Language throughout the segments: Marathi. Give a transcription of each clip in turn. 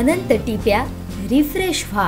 अनंत टिप्या रिफ्रेश व्हा।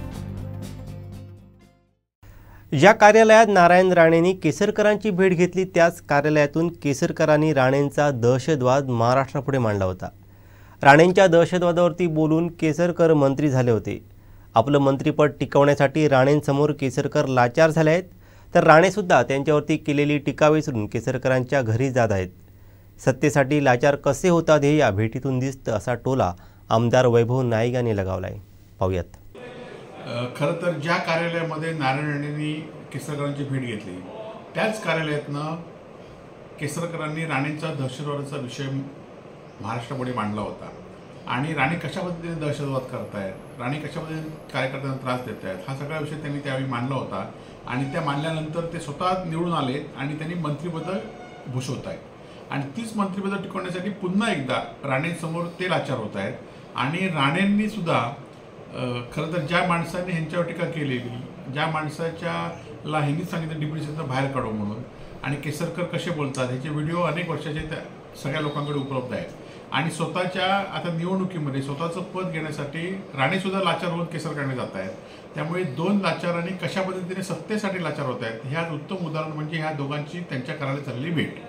ज्या कार्यालयात नारायण राणेंनी केसरकरांची भेट घेतली त्याच कार्यालयातून केसरकरांनी राणेंचा दहशतवाद महाराष्ट्रापुढे मांडला होता। राणेंच्या दहशतवादावरती बोलून केसरकर मंत्री झाले होते। आपलं मंत्रिपद टिकवण्यासाठी राणेंसमोर केसरकर लाचार झाले आहेत, तर राणेसुद्धा त्यांच्यावरती केलेली टीका विसरून केसरकरांच्या घरी जात आहेत। सत्तेसाठी लाचार कसे होतात हे या भेटीतून दिसतं, असा टोला आमदार वैभव नाईक यांनी लगावलाय। पाहूयात। खरं तर ज्या कार्यालयामध्ये नारायण राणेंनी केसरकरांची भेट घेतली त्याच कार्यालयातनं केसरकरांनी राणेंचा दहशतवादाचा विषय महाराष्ट्रापुढे मांडला होता आणि राणे कशा पद्धतीने दहशतवाद करतायत, राणे कशा पद्धतीने कार्यकर्त्यांना त्रास देत आहेत, हा सगळा विषय त्यांनी त्यावेळी मांडला होता। आणि त्या मांडल्यानंतर ते स्वतः निवडून आले आणि त्यांनी मंत्रिपद भूषवत आहेत आणि तीच मंत्रिपद टिकवण्यासाठी पुन्हा एकदा राणेंसमोर ते लाचार होत आहेत। आणि राणेंनी सुद्धा खरं तर ज्या माणसाने ह्यांच्यावर टीका केलेली, ज्या माणसाच्याला ह्यांनी सांगितलं डिप्युटीचं बाहेर काढू म्हणून, आणि केसरकर कसे बोलतात ह्याचे व्हिडिओ अनेक वर्षाचे त्या सगळ्या लोकांकडे उपलब्ध आहेत। आणि स्वतःच्या आता निवडणुकीमध्ये स्वतःचं पद घेण्यासाठी राणेसुद्धा लाचार होऊन केसरकरांकडे जात आहेत। त्यामुळे दोन लाचारांनी कशा पद्धतीने सत्तेसाठी लाचार होत आहेत ह्यात उत्तम उदाहरण म्हणजे ह्या दोघांची त्यांच्या कार्यालयात झालेली भेट।